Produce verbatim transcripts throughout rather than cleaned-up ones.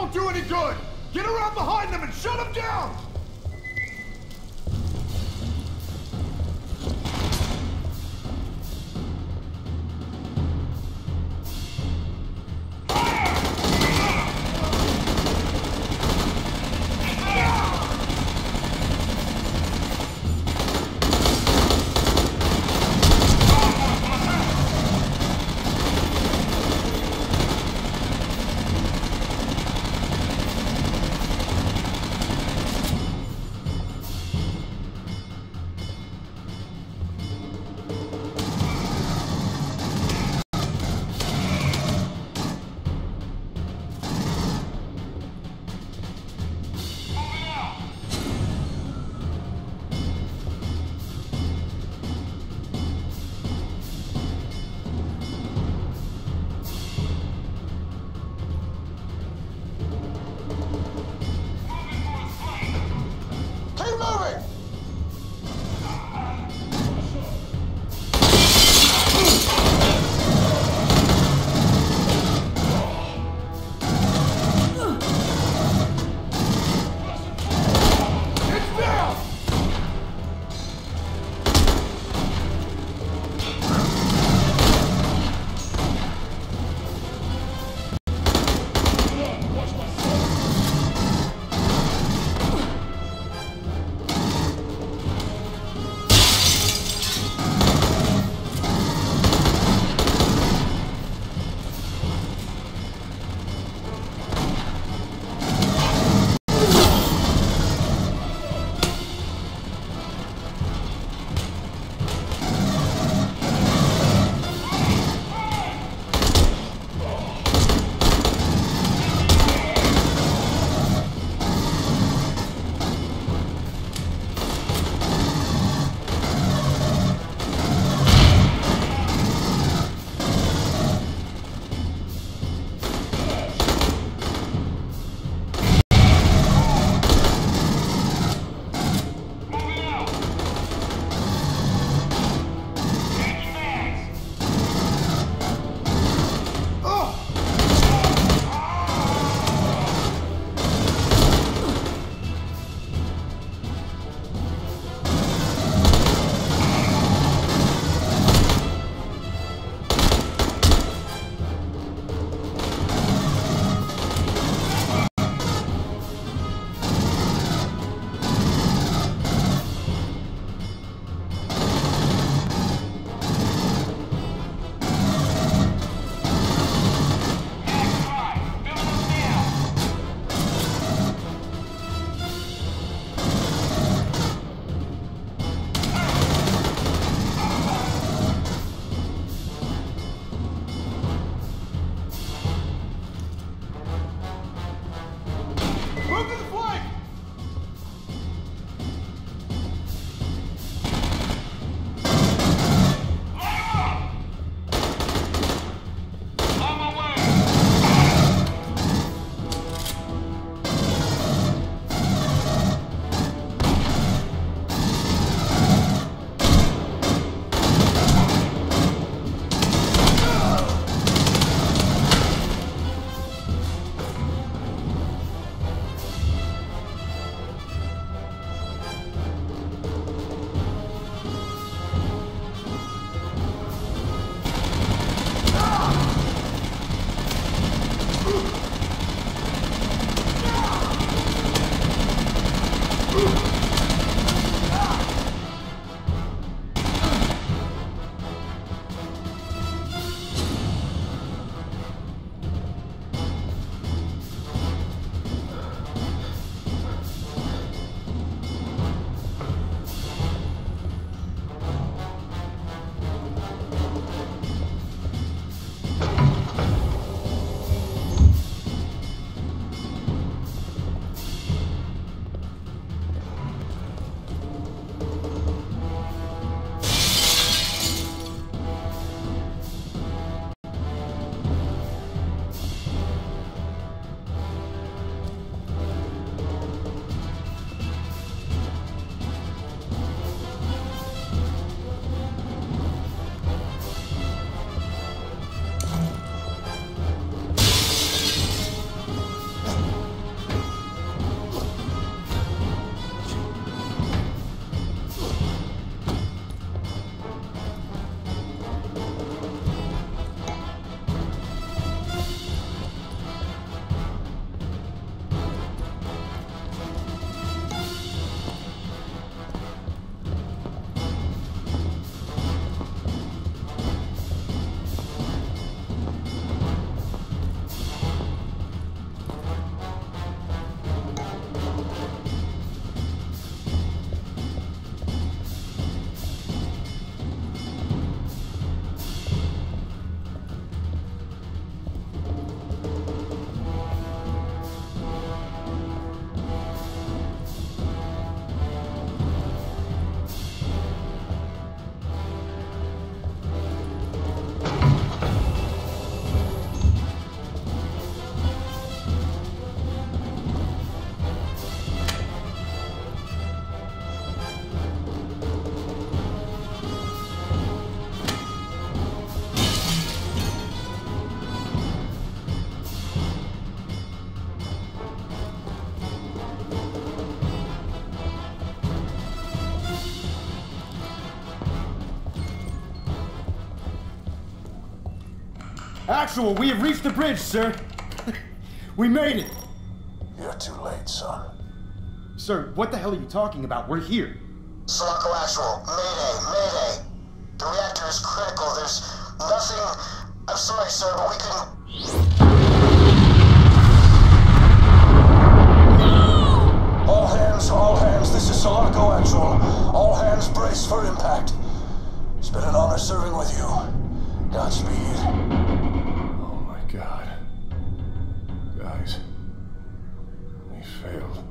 won't do any good! Get around behind them and shut them down! Actual, we have reached the bridge, sir. We made it. You're too late, son. Sir, what the hell are you talking about? We're here. Sulaco Actual, Mayday, Mayday. The reactor is critical. There's nothing... I'm sorry, sir, but we couldn't... No! All hands, all hands. This is Sulaco Actual. All hands brace for impact. It's been an honor serving with you. Godspeed. Oh my God. Guys. We failed.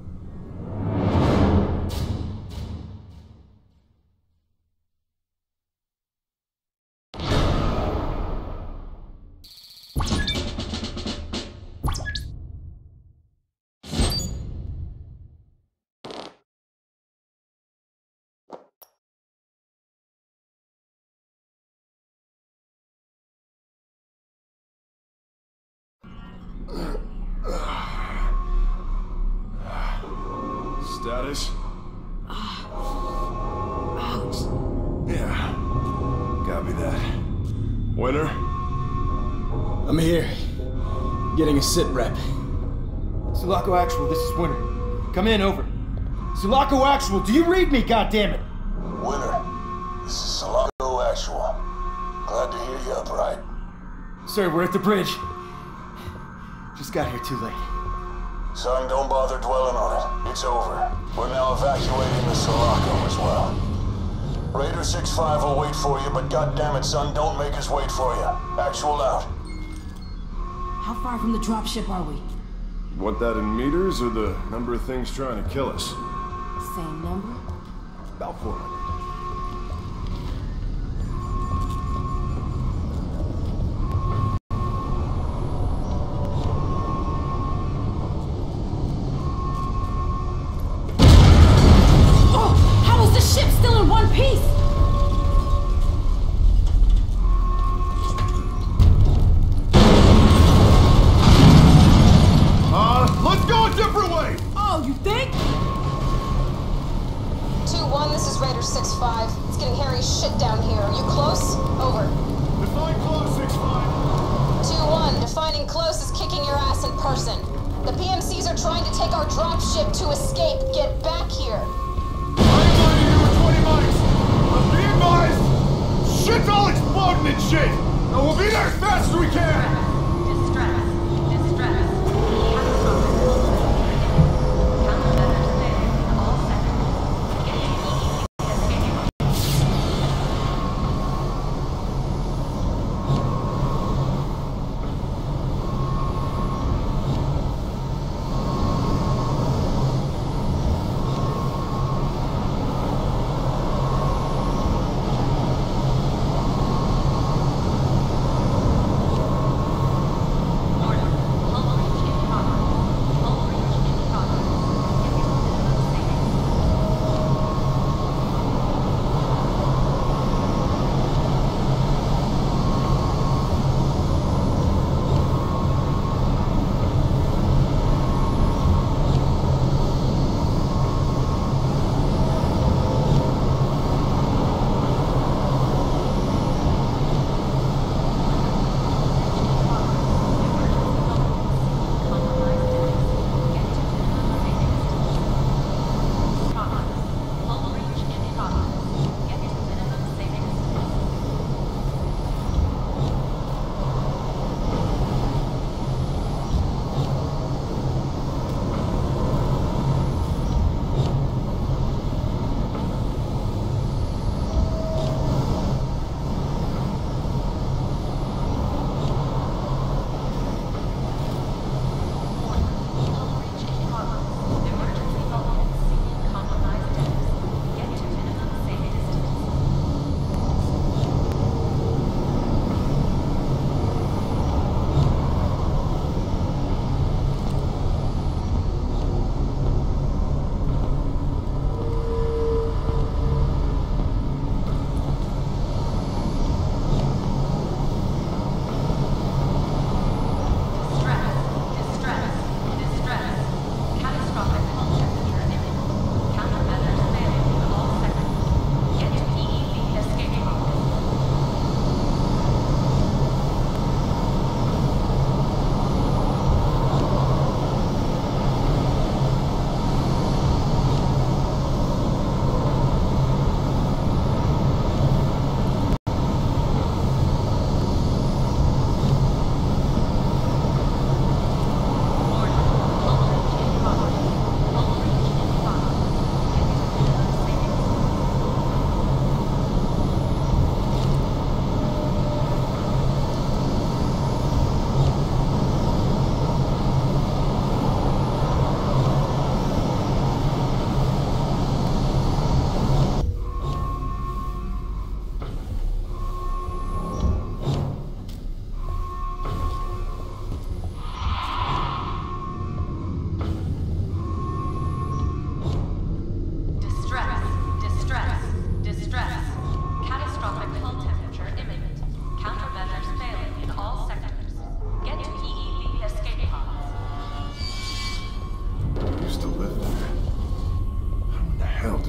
Status? Ouch. Yeah. Copy that. Winner? I'm here. Getting a sit rep. Sulaco Actual, this is Winner. Come in, over. Sulaco Actual, do you read me, goddammit? Winner, this is Sulaco Actual. Glad to hear you upright. Sir, we're at the bridge. Just got here too late. Son, don't bother dwelling on it. It's over. We're now evacuating the Sulaco as well. Raider six five will wait for you, but goddammit, son, don't make us wait for you. Actual out. How far from the dropship are we? Want that in meters or the number of things trying to kill us? Same number? About four hundred.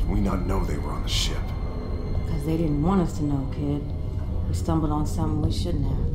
we not know they were on the ship? Because they didn't want us to know, kid. We stumbled on something we shouldn't have.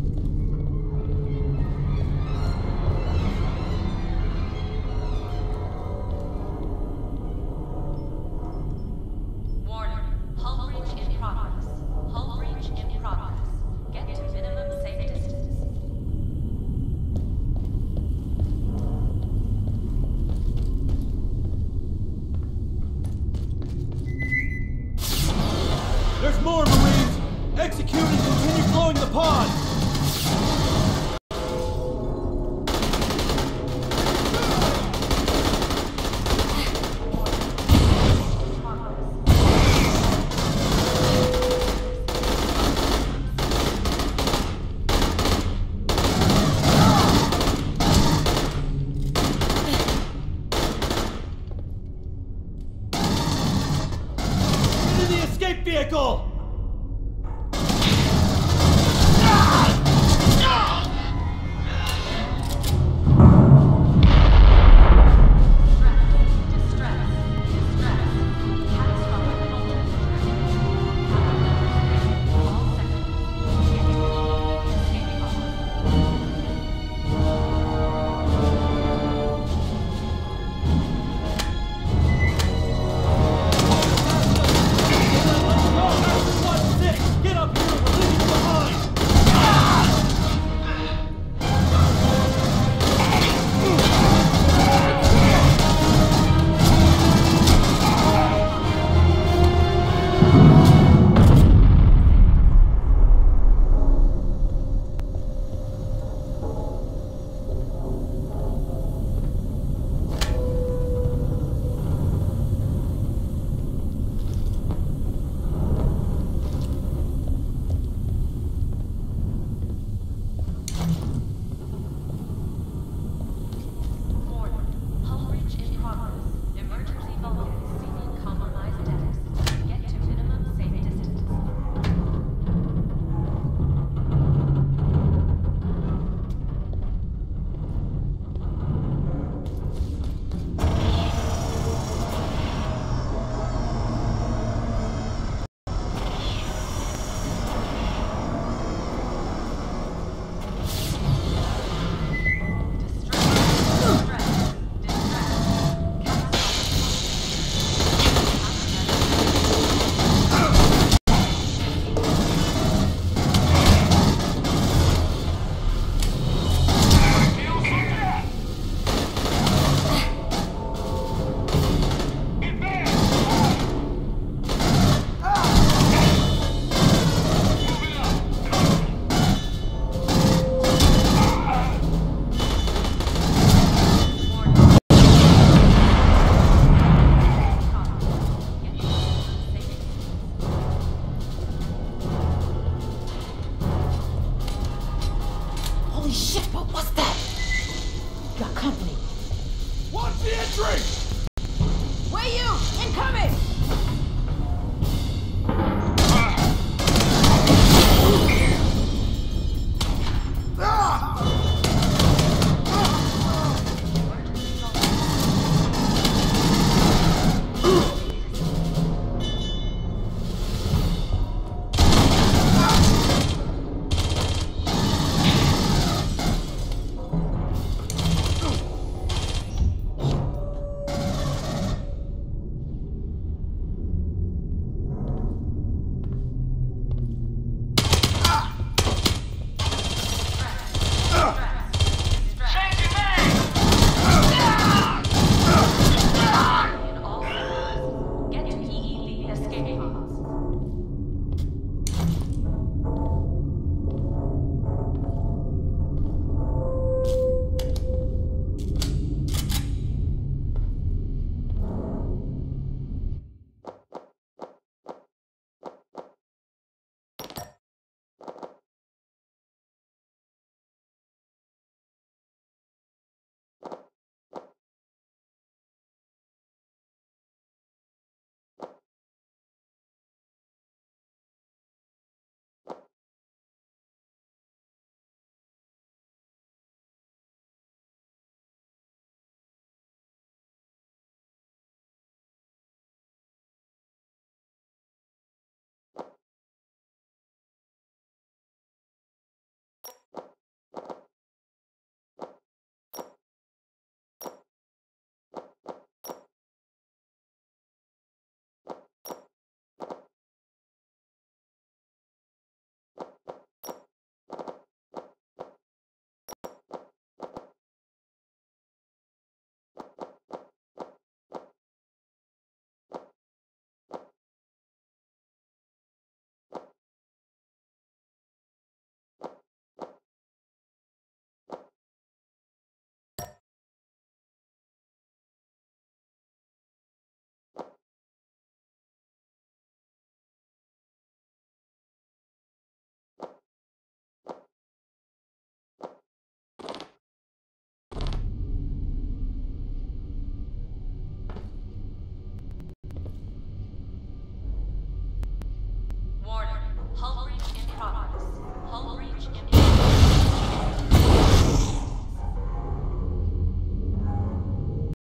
There's more, Marines! Execute and continue blowing the pod! Get in the escape vehicle!